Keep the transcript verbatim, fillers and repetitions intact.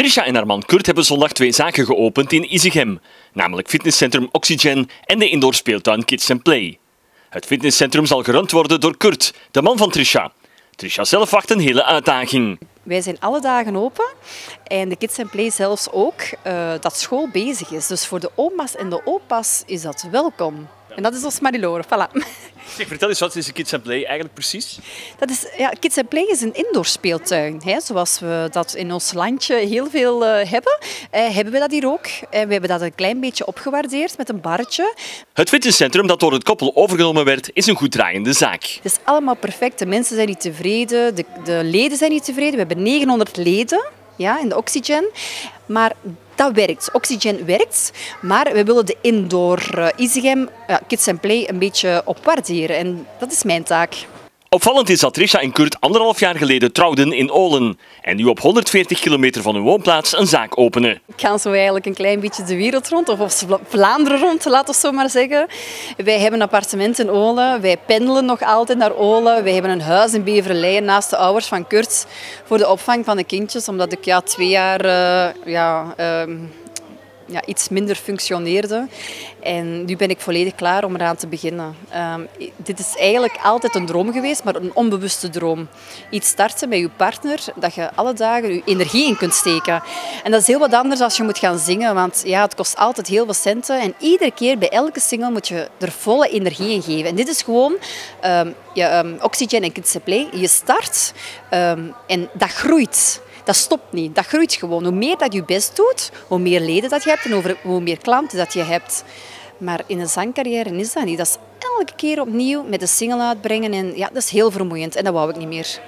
Trisha en haar man Kurt hebben zondag twee zaken geopend in Isegem, namelijk fitnesscentrum Oxygen en de indoor speeltuin Kids and Play. Het fitnesscentrum zal gerund worden door Kurt, de man van Trisha. Trisha zelf wacht een hele uitdaging. Wij zijn alle dagen open en de Kids and Play zelfs ook uh, dat school bezig is. Dus voor de oma's en de opa's is dat welkom. En dat is ons Marilore, voilà. Zeg, vertel eens, wat is de Kids and Play eigenlijk precies? Dat is, ja, Kids and Play is een indoor speeltuin. Hè, zoals we dat in ons landje heel veel uh, hebben, uh, hebben we dat hier ook. En we hebben dat een klein beetje opgewaardeerd met een barretje. Het fitnesscentrum dat door het koppel overgenomen werd, is een goed draaiende zaak. Het is allemaal perfect. De mensen zijn niet tevreden, de, de leden zijn niet tevreden. We hebben negenhonderd leden, ja, in de Oxygen. Maar dat werkt. Oxygen werkt, maar we willen de indoor uh, Isegem, uh, Kids and Play een beetje opwaarderen. En dat is mijn taak. Opvallend is dat Trisha en Kurt anderhalf jaar geleden trouwden in Olen en nu op honderdveertig kilometer van hun woonplaats een zaak openen. Ik ga zo eigenlijk een klein beetje de wereld rond, of, of Vlaanderen rond, laten we zo maar zeggen. Wij hebben een appartement in Olen, wij pendelen nog altijd naar Olen. Wij hebben een huis in Beverlei naast de ouders van Kurt voor de opvang van de kindjes, omdat ik ja, twee jaar uh, ja, uh, ja, iets minder functioneerde. En nu ben ik volledig klaar om eraan te beginnen. Um, dit is eigenlijk altijd een droom geweest, maar een onbewuste droom. Iets starten met je partner, dat je alle dagen je energie in kunt steken. En dat is heel wat anders als je moet gaan zingen, want ja, het kost altijd heel veel centen. En iedere keer bij elke single moet je er volle energie in geven. En dit is gewoon um, ja, um, Oxygen en Kids and Play. Je start um, en dat groeit. Dat stopt niet, dat groeit gewoon. Hoe meer dat je best doet, hoe meer leden dat je hebt en hoe meer klanten dat je hebt. Maar in een zangcarrière is dat niet. Dat is elke keer opnieuw met een single uitbrengen en ja, dat is heel vermoeiend en dat wou ik niet meer.